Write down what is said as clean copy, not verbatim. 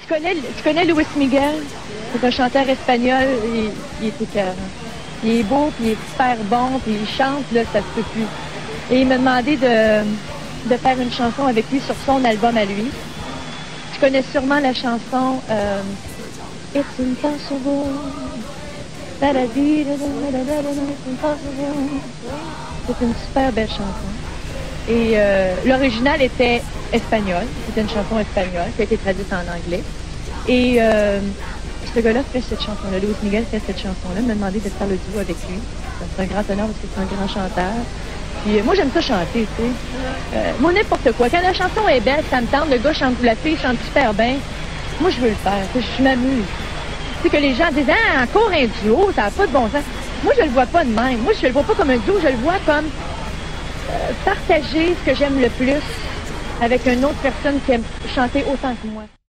Tu connais Luis Miguel? C'est un chanteur espagnol, il est écœurant. Il est beau, puis il est super bon, puis il chante, là, ça se peut plus. Et il m'a demandé de faire une chanson avec lui sur son album à lui. Tu connais sûrement la chanson It's Impossible. C'est une super belle chanson. Et l'original était espagnol. C'était une chanson espagnole qui a été traduite en anglais. Et ce gars-là fait cette chanson-là. Luis Miguel fait cette chanson-là. Il m'a demandé de faire le duo avec lui. C'est un grand honneur parce que c'est un grand chanteur. Puis moi, j'aime ça chanter, tu sais. Moi, n'importe quoi. Quand la chanson est belle, ça me tente. Le gars chante, la fille chante super bien. Moi, je veux le faire. Je m'amuse. Tu sais, que les gens disent « Ah, encore un duo, ça n'a pas de bon sens. » Moi, je le vois pas de même. Moi, je le vois pas comme un duo. Je le vois comme partager ce que j'aime le plus avec une autre personne qui aime chanter autant que moi.